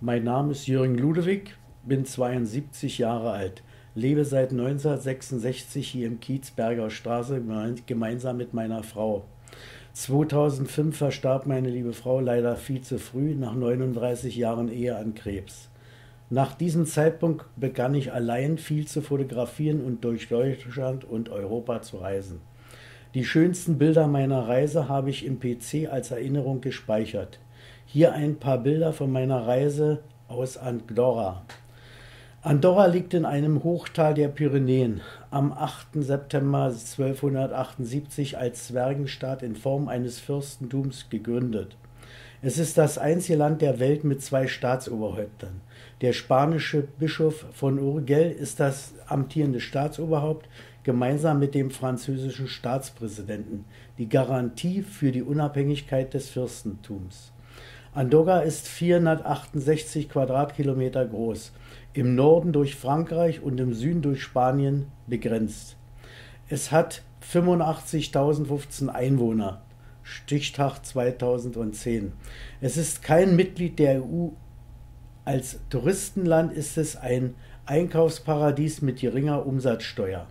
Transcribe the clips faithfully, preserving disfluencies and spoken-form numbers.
Mein Name ist Jürgen Ludewig, bin zweiundsiebzig Jahre alt, lebe seit neunzehnhundertsechsundsechzig hier im Kiez Berger Straße gemeinsam mit meiner Frau. zweitausendfünf verstarb meine liebe Frau leider viel zu früh, nach neununddreißig Jahren Ehe an Krebs. Nach diesem Zeitpunkt begann ich allein viel zu fotografieren und durch Deutschland und Europa zu reisen. Die schönsten Bilder meiner Reise habe ich im P C als Erinnerung gespeichert. Hier ein paar Bilder von meiner Reise aus Andorra. Andorra liegt in einem Hochtal der Pyrenäen, am achten September zwölfhundertachtundsiebzig als Zwergenstaat in Form eines Fürstentums gegründet. Es ist das einzige Land der Welt mit zwei Staatsoberhäuptern. Der spanische Bischof von Urgell ist das amtierende Staatsoberhaupt, gemeinsam mit dem französischen Staatspräsidenten, die Garantie für die Unabhängigkeit des Fürstentums. Andorra ist vierhundertachtundsechzig Quadratkilometer groß, im Norden durch Frankreich und im Süden durch Spanien begrenzt. Es hat fünfundachtzigtausendfünfzehn Einwohner, Stichtag zweitausendzehn. Es ist kein Mitglied der E U. Als Touristenland ist es ein Einkaufsparadies mit geringer Umsatzsteuer.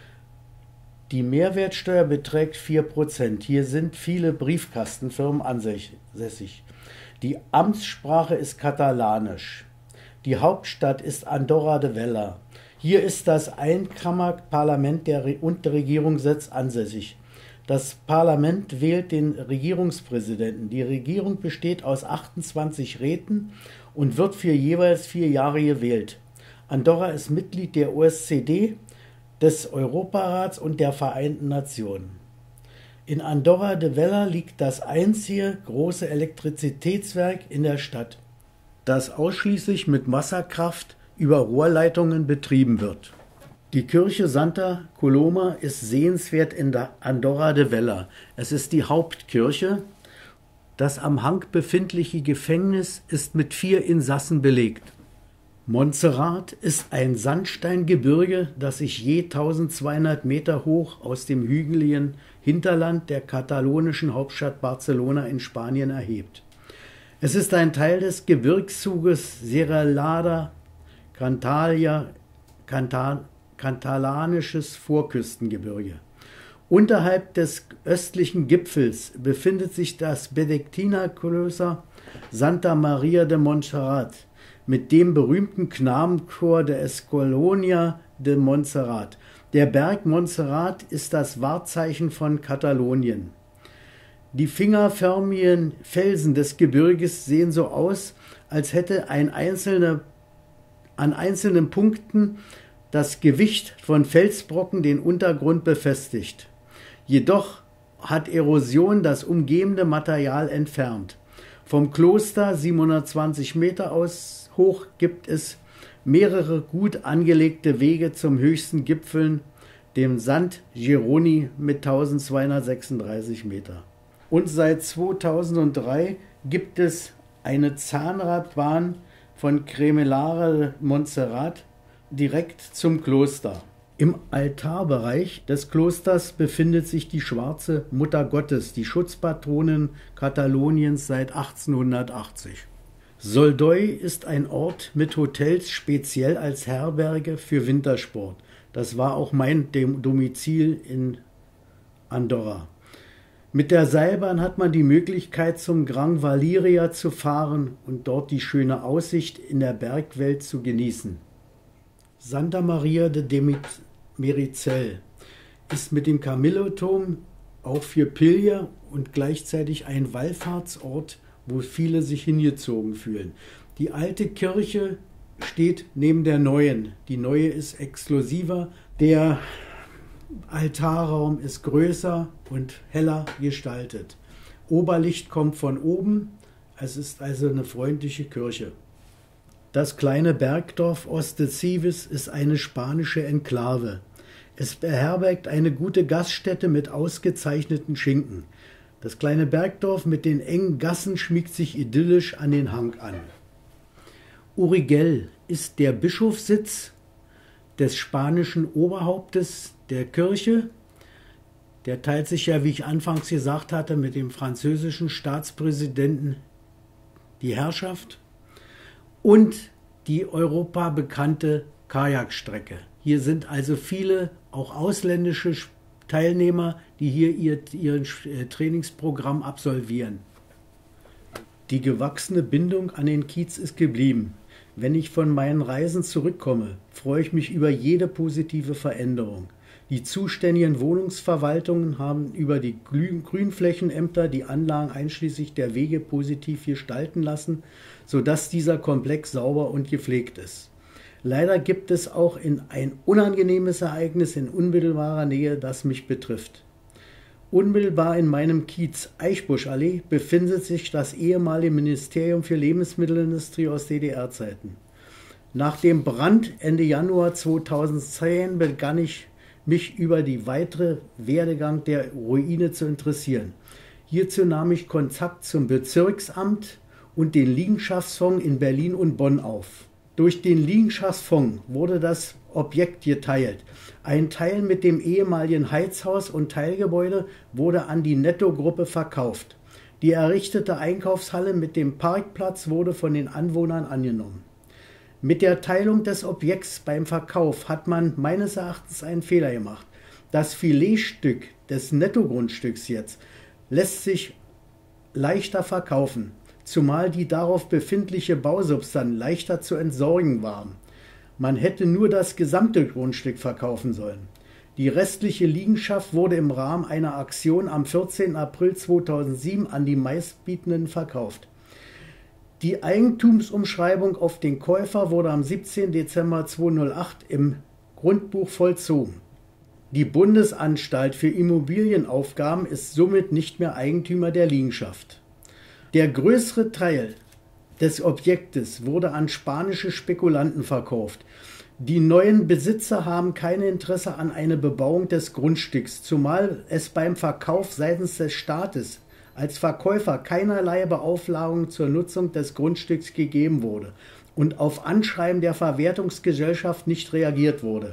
Die Mehrwertsteuer beträgt vier Prozent. Hier sind viele Briefkastenfirmen ansässig. Die Amtssprache ist Katalanisch. Die Hauptstadt ist Andorra de Vella. Hier ist das Einkammerparlament der Re- und der Regierungssitz ansässig. Das Parlament wählt den Regierungspräsidenten. Die Regierung besteht aus achtundzwanzig Räten und wird für jeweils vier Jahre gewählt. Andorra ist Mitglied der O S C D, des Europarats und der Vereinten Nationen. In Andorra de Vella liegt das einzige große Elektrizitätswerk in der Stadt, das ausschließlich mit Wasserkraft über Rohrleitungen betrieben wird. Die Kirche Santa Coloma ist sehenswert in Andorra de Vella. Es ist die Hauptkirche. Das am Hang befindliche Gefängnis ist mit vier Insassen belegt. Montserrat ist ein Sandsteingebirge, das sich je tausendzweihundert Meter hoch aus dem hügeligen Hinterland der katalonischen Hauptstadt Barcelona in Spanien erhebt. Es ist ein Teil des Gebirgszuges Serralada Cantalia, Cantal, Katalanisches Vorküstengebirge. Unterhalb des östlichen Gipfels befindet sich das Benediktinerkloster Santa Maria de Montserrat mit dem berühmten Knabenchor der Escolonia de Montserrat. Der Berg Montserrat ist das Wahrzeichen von Katalonien. Die fingerförmigen Felsen des Gebirges sehen so aus, als hätte ein einzelne, an einzelnen Punkten das Gewicht von Felsbrocken den Untergrund befestigt. Jedoch hat Erosion das umgebende Material entfernt. Vom Kloster siebenhundertzwanzig Meter aus hoch gibt es mehrere gut angelegte Wege zum höchsten Gipfel, dem Sant Jeroni mit eintausendzweihundertsechsunddreißig Meter. Und seit zweitausenddrei gibt es eine Zahnradbahn von Cremelara de Montserrat direkt zum Kloster. Im Altarbereich des Klosters befindet sich die Schwarze Mutter Gottes, die Schutzpatronin Kataloniens seit achtzehnhundertachtzig. Soldoi ist ein Ort mit Hotels speziell als Herberge für Wintersport. Das war auch mein Domizil in Andorra. Mit der Seilbahn hat man die Möglichkeit, zum Gran Valiria zu fahren und dort die schöne Aussicht in der Bergwelt zu genießen. Santa Maria de Merizell ist mit dem Camilloturm auch für Pilger und gleichzeitig ein Wallfahrtsort, wo viele sich hingezogen fühlen. Die alte Kirche steht neben der neuen. Die neue ist exklusiver. Der Altarraum ist größer und heller gestaltet. Oberlicht kommt von oben. Es ist also eine freundliche Kirche. Das kleine Bergdorf Ostecives ist eine spanische Enklave. Es beherbergt eine gute Gaststätte mit ausgezeichneten Schinken. Das kleine Bergdorf mit den engen Gassen schmiegt sich idyllisch an den Hang an. Urgell ist der Bischofssitz des spanischen Oberhauptes der Kirche. Der teilt sich ja, wie ich anfangs gesagt hatte, mit dem französischen Staatspräsidenten die Herrschaft. und die europabekannte Kajakstrecke. Hier sind also viele, auch ausländische Teilnehmer, die hier ihr, ihr Trainingsprogramm absolvieren. Die gewachsene Bindung an den Kiez ist geblieben. Wenn ich von meinen Reisen zurückkomme, freue ich mich über jede positive Veränderung. Die zuständigen Wohnungsverwaltungen haben über die Grünflächenämter die Anlagen einschließlich der Wege positiv gestalten lassen, sodass dieser Komplex sauber und gepflegt ist. Leider gibt es auch in ein unangenehmes Ereignis in unmittelbarer Nähe, das mich betrifft. Unmittelbar in meinem Kiez Eichbuschallee befindet sich das ehemalige Ministerium für Lebensmittelindustrie aus D D R-Zeiten. Nach dem Brand Ende Januar zweitausendzehn begann ich, mich über die weitere Werdegang der Ruine zu interessieren. Hierzu nahm ich Kontakt zum Bezirksamt und den Liegenschaftsfonds in Berlin und Bonn auf. Durch den Liegenschaftsfonds wurde das Objekt geteilt. Ein Teil mit dem ehemaligen Heizhaus und Teilgebäude wurde an die Netto-Gruppe verkauft. Die errichtete Einkaufshalle mit dem Parkplatz wurde von den Anwohnern angenommen. Mit der Teilung des Objekts beim Verkauf hat man meines Erachtens einen Fehler gemacht. Das Filetstück des Nettogrundstücks jetzt lässt sich leichter verkaufen, zumal die darauf befindliche Bausubstanz leichter zu entsorgen war. Man hätte nur das gesamte Grundstück verkaufen sollen. Die restliche Liegenschaft wurde im Rahmen einer Aktion am vierzehnten April zweitausendsieben an die Meistbietenden verkauft. Die Eigentumsumschreibung auf den Käufer wurde am siebzehnten Dezember zweitausendacht im Grundbuch vollzogen. Die Bundesanstalt für Immobilienaufgaben ist somit nicht mehr Eigentümer der Liegenschaft. Der größere Teil des Objektes wurde an spanische Spekulanten verkauft. Die neuen Besitzer haben kein Interesse an einer Bebauung des Grundstücks, zumal es beim Verkauf seitens des Staates als Verkäufer keinerlei Beauftragung zur Nutzung des Grundstücks gegeben wurde und auf Anschreiben der Verwertungsgesellschaft nicht reagiert wurde.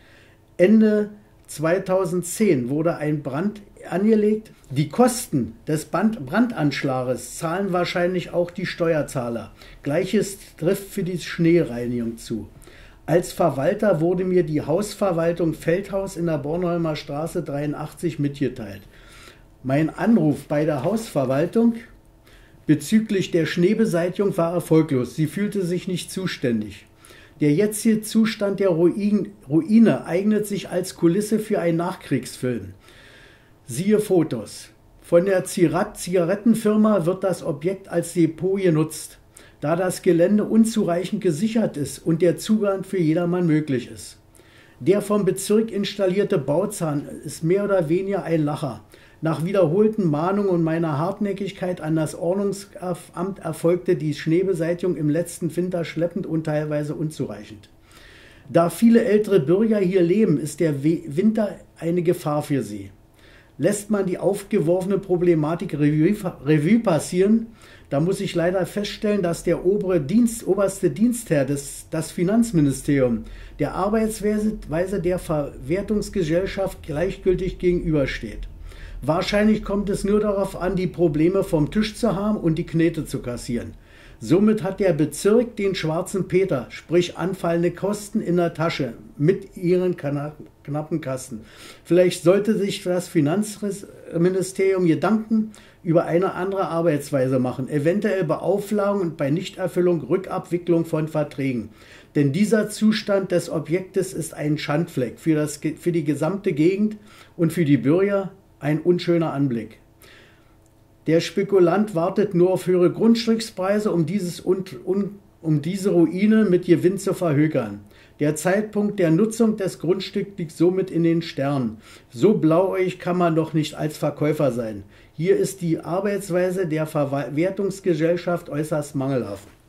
Ende zweitausendzehn wurde ein Brand angelegt. Die Kosten des Brandanschlages zahlen wahrscheinlich auch die Steuerzahler. Gleiches trifft für die Schneereinigung zu. Als Verwalter wurde mir die Hausverwaltung Feldhaus in der Bornholmer Straße dreiundachtzig mitgeteilt. Mein Anruf bei der Hausverwaltung bezüglich der Schneebeseitigung war erfolglos. Sie fühlte sich nicht zuständig. Der jetzige Zustand der Ruine eignet sich als Kulisse für einen Nachkriegsfilm. Siehe Fotos. Von der Zigarettenfirma wird das Objekt als Depot genutzt, da das Gelände unzureichend gesichert ist und der Zugang für jedermann möglich ist. Der vom Bezirk installierte Bauzahn ist mehr oder weniger ein Lacher. Nach wiederholten Mahnungen und meiner Hartnäckigkeit an das Ordnungsamt erfolgte die Schneebeseitigung im letzten Winter schleppend und teilweise unzureichend. Da viele ältere Bürger hier leben, ist der Winter eine Gefahr für sie. Lässt man die aufgeworfene Problematik Revue, Revue passieren, da muss ich leider feststellen, dass der obere Dienst, oberste Dienstherr, des, das Finanzministerium, der Arbeitsweise der Verwertungsgesellschaft gleichgültig gegenübersteht. Wahrscheinlich kommt es nur darauf an, die Probleme vom Tisch zu haben und die Knete zu kassieren. Somit hat der Bezirk den schwarzen Peter, sprich anfallende Kosten in der Tasche, mit ihren knappen Kassen. Vielleicht sollte sich das Finanzministerium Gedanken über eine andere Arbeitsweise machen, eventuell Beauflagung und bei Nichterfüllung Rückabwicklung von Verträgen. Denn dieser Zustand des Objektes ist ein Schandfleck für, das, für die gesamte Gegend und für die Bürger ein unschöner Anblick. Der Spekulant wartet nur auf höhere Grundstückspreise, um, dieses, um, um diese Ruine mit Gewinn zu verhökern. Der Zeitpunkt der Nutzung des Grundstücks liegt somit in den Sternen. So blauäugig kann man doch nicht als Verkäufer sein. Hier ist die Arbeitsweise der Verwertungsgesellschaft äußerst mangelhaft.